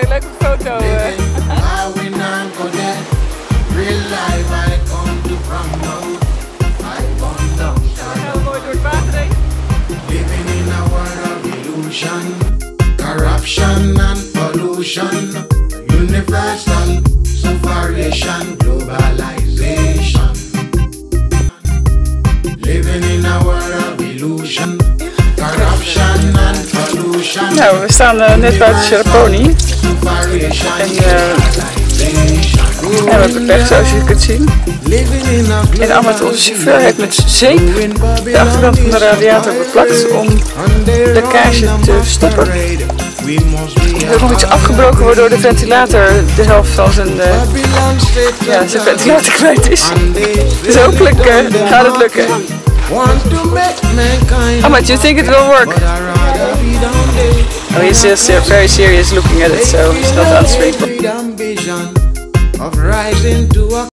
leuke foto. Heel mooi door het water heen. Living in a world of illusion, corruption and pollution, universal separation, globalization. Living in a world of illusion, corruption and pollution. Nou, we staan net buiten Sherponi. En we hebben pech, zoals je kunt zien. En Ahmed, onze chauffeur, heeft met zeep de achterkant van de radiator beplakt om de lekkage te stoppen. Er is nog iets afgebroken waardoor de ventilator de helft van zijn ventilator kwijt is. Dus hopelijk gaat het lukken. Ahmed, you think it will work? Oh, he's just very serious looking at it, so he's not answering.